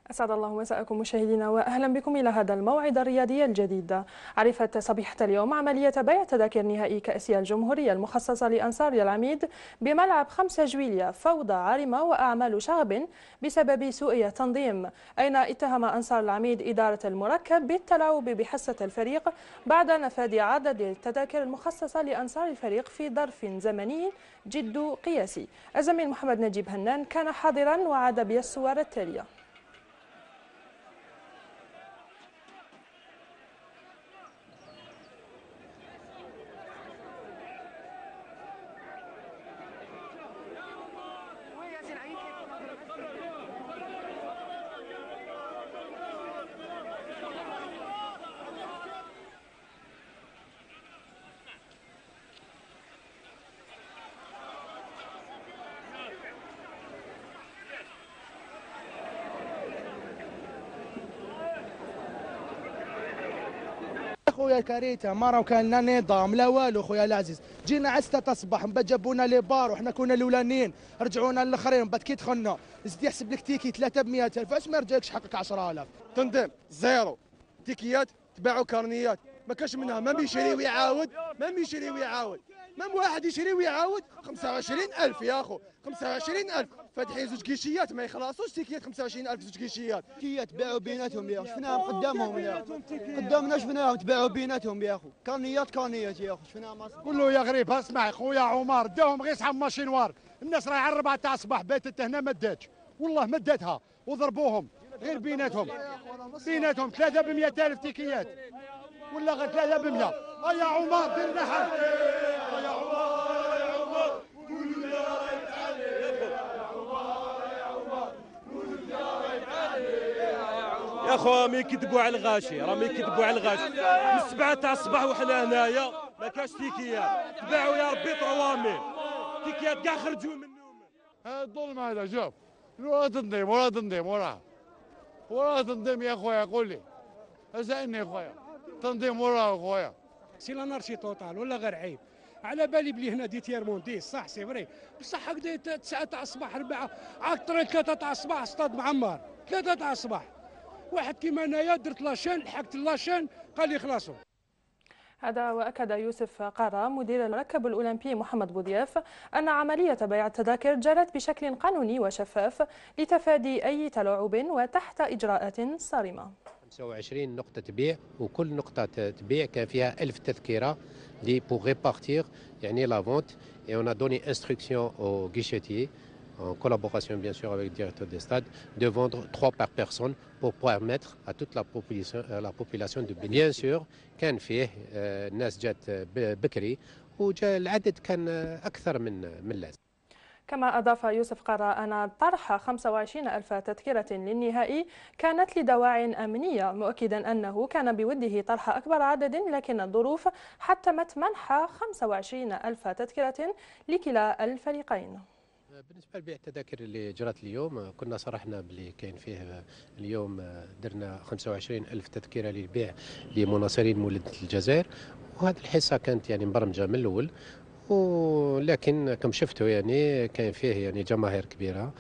أسعد الله مساءكم مشاهدينا وأهلا بكم إلى هذا الموعد الرياضي الجديد. عرفت صبيحة اليوم عملية بيع تذاكر نهائي كأس الجمهورية المخصصة لأنصار العميد بملعب 5 جويلية فوضى عارمة وأعمال شغب بسبب سوء تنظيم، أين اتهم أنصار العميد إدارة المركب بالتلاعب بحصة الفريق بعد نفاذ عدد التذاكر المخصصة لأنصار الفريق في ظرف زمني جد قياسي. الزميل محمد نجيب هنان كان حاضرا وعاد بالصور التالية. خويا كاريتا ما راه كان لا نظام لا والو خويا العزيز، جينا على 6 الصباح من بعد جابونا لي بار وحنا كنا الاولانيين، رجعونا الاخرين من بعد كي دخلنا زيد يحسب لك تيكي 3 ب 100,000، اش ما يرجعلكش حقك 10,000. تنظيم زيرو، تيكيات تباعوا كارنيات ما كاش منها، ما بيشري ويعاود ما واحد يشري ويعاود 25,000 يا اخو، 25,000 فاتحين زوج كيشيات ما يخلصوش تيكيات 25,000 زوج كيشيات. تيكيات باعوا بيناتهم يا اخو، شفناهم قدامهم يا اخو، قدامنا شفناهم تباعوا بيناتهم يا اخو، كارنيات يا اخو شفناهم. كله يا غريب. اسمع خويا عمر داهم غير صحاب ماشينوار، الناس راهي على 4 تاع الصباح باتت هنا ما داتش، والله ما داتها وضربوهم غير بيناتهم 3 ب 100,000 تيكيات ولا غير 3 ب 100. يا عمر دير لنا حل يا عمر. يا خو مي يكذبوا على الغاشي، راه يكذبوا على الغاشي. من 7 تاع الصباح وحنا هنايا ما كاش تيكيات، تباعوا يا ربي 3,000 تيكيات كاع خرجوا منهم. هذا الظلم هذا شوف ولا تنظيم ولا تنظيم يا خويا. قول لي اسالني يا خويا، تنظيم ولا خويا سي لانارشي توتال ولا غير عيب. على بالي بلي هنا دي تيرموندي صح سي فري، بصح هكذا 9 تاع الصباح 4 عاد 3 تاع الصباح استاد معمر 3 تاع الصباح. واحد كيما انايا درت لاشين لحقت لاشين قال لي خلاصوا. هذا وأكد يوسف قارة مدير المركب الأولمبي محمد بوضياف أن عملية بيع التذاكر جرت بشكل قانوني وشفاف لتفادي أي تلاعب وتحت إجراءات صارمة. 25 نقطة بيع، وكل نقطة تبيع كان فيها 1000 تذكرة pour répartir يعني la vente, et on a donné instruction au guichetier en collaboration bien sûr avec le directeur des stades de vendre 3 par personne pour permettre à toute la population de bénéficier. Bien sûr كان فيه ناس جات بكري وجاء العدد كان أكثر من اللازم. كما أضاف يوسف قارة أن طرح 25,000 تذكرة للنهائي كانت لدواعٍ أمنية، مؤكدا أنه كان بوده طرح أكبر عدد، لكن الظروف حتمت منح 25,000 تذكرة لكلا الفريقين. بالنسبة لبيع التذاكر اللي جرت اليوم كنا صرحنا باللي كاين فيه اليوم درنا 25,000 تذكرة للبيع لمناصرين مولدة الجزائر، وهذه الحصة كانت يعني مبرمجة من الأول، ولكن كم شفتوا يعني كان فيه يعني جماهير كبيره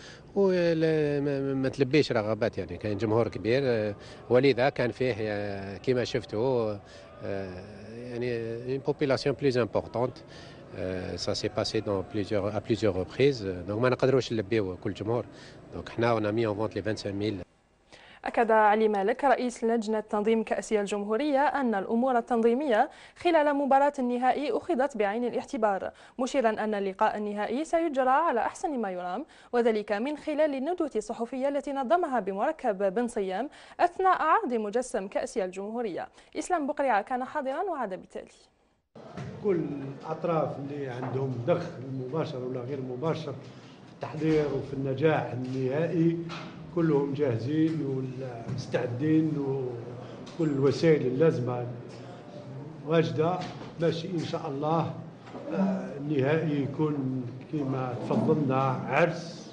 وما تلبيش رغبات، يعني كان جمهور كبير، ولذا كان فيه كما شفتوا يعني une population plus importante. Ça s'est passé à plusieurs reprises. Donc ما نقدروش نلبيو كل جمهور. Donc احنا on a mis en vente les 25,000. أكد علي مالك رئيس لجنة تنظيم كأس الجمهورية أن الأمور التنظيمية خلال مباراة النهائي أخذت بعين الاعتبار، مشيرا أن اللقاء النهائي سيجرى على أحسن ما يرام، وذلك من خلال الندوة الصحفية التي نظمها بمركب بن صيام أثناء عرض مجسم كأس الجمهورية. إسلام بقريعة كان حاضرا وعاد بالتالي. كل الأطراف اللي عندهم دخل مباشر ولا غير مباشر في التحضير وفي النجاح النهائي كلهم جاهزين ومستعدين، وكل الوسائل اللازمة واجدة باش إن شاء الله النهائي يكون كما تفضلنا عرس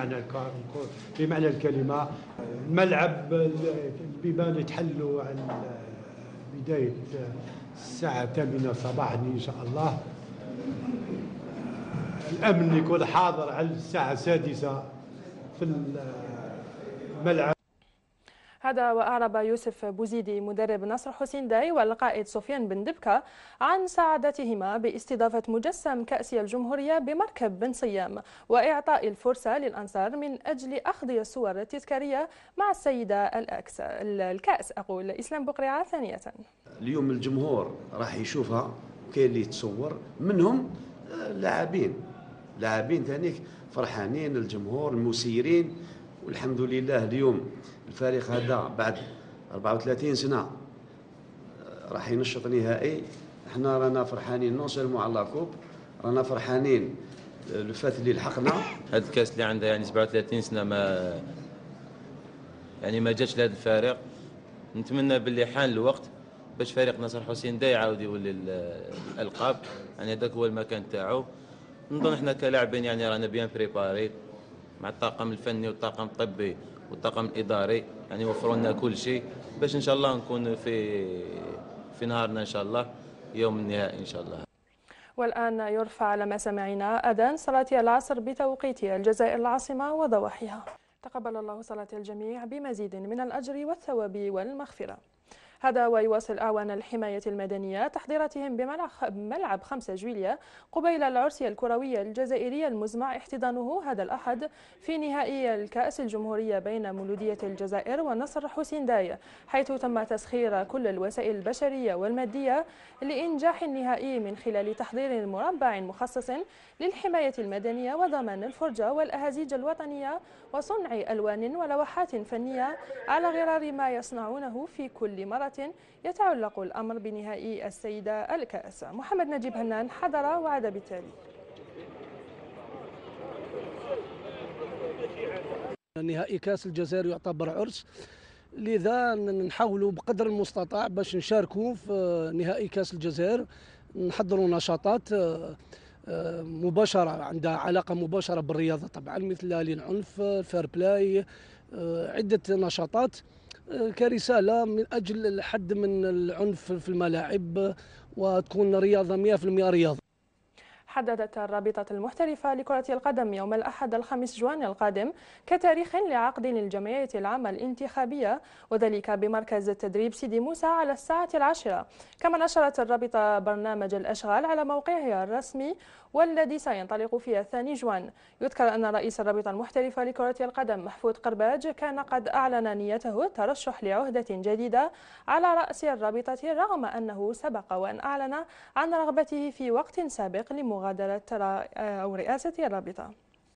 بمعنى الكلمة. الملعب البيبان يتحلوا عن بداية الساعة 8 صباحا إن شاء الله. الأمن يكون حاضر على الساعة 6 في الملعب. هذا وأعرب يوسف بوزيدي مدرب نصر حسين داي والقائد سفيان بن دبكة عن سعادتهما باستضافة مجسم كأس الجمهورية بمركب بن صيام وإعطاء الفرصة للأنصار من أجل أخذ الصور التذكارية مع السيدة الكأس. أقول إسلام بقريعة ثانية. اليوم الجمهور راح يشوفها، كاين اللي يتصور منهم لاعبين ثانيك فرحانين، الجمهور المسيرين، والحمد لله اليوم الفريق هذا بعد 34 سنة راح ينشط نهائي. احنا رانا فرحانين نون سيلمون على لاكوب، رانا فرحانين الفات اللي لحقنا. هذا الكاس اللي عنده يعني 37 سنة ما جاتش لهذا الفريق. نتمنى باللي حان الوقت باش فريق نصر حسين دا يعاود يولي الالقاب، يعني هذاك هو المكان تاعو. نظن احنا كلاعبين يعني رانا بيان بريباري مع الطاقم الفني والطاقم الطبي والطاقم الاداري، يعني وفروا لنا كل شيء باش ان شاء الله نكون في نهارنا ان شاء الله يوم النهائي ان شاء الله. والآن يرفع على مسامعنا أذان صلاة العصر بتوقيت الجزائر العاصمة وضواحيها. تقبل الله صلاة الجميع بمزيد من الأجر والثواب والمغفرة. هذا ويواصل أعوان الحماية المدنية تحضيراتهم بملعب 5 جويلية قبيل العرس الكروي الجزائري المزمع احتضانه هذا الأحد في نهائي الكأس الجمهورية بين مولودية الجزائر ونصر حسين داي، حيث تم تسخير كل الوسائل البشرية والمادية لإنجاح النهائي من خلال تحضير مربع مخصص للحماية المدنية وضمان الفرجة والأهازيج الوطنية وصنع ألوان ولوحات فنية على غرار ما يصنعونه في كل مرة يتعلق الأمر بنهائي السيدة الكأس. محمد نجيب هنان حضر وعد بالتالي. نهائي كأس الجزائر يعتبر عرس، لذا نحاولوا بقدر المستطاع باش نشاركوا في نهائي كأس الجزائر، نحضروا نشاطات مباشرة عندها علاقة مباشرة بالرياضة طبعا، مثل العنف، الفير بلاي، عدة نشاطات كرسالة من أجل الحد من العنف في الملاعب وتكون رياضة 100% رياضة. حددت الرابطة المحترفة لكرة القدم يوم الأحد 5 جوان القادم كتاريخ لعقد الجمعية العامة الانتخابية، وذلك بمركز التدريب سيدي موسى على الساعة 10. كما نشرت الرابطة برنامج الأشغال على موقعها الرسمي والذي سينطلق في 2 جوان. يذكر أن رئيس الرابطة المحترفة لكرة القدم محفوظ قرباج كان قد أعلن نيته الترشح لعهدة جديدة على رأس الرابطة، رغم أنه سبق وأن أعلن عن رغبته في وقت سابق لمغادرة أو رئاسة الرابطة.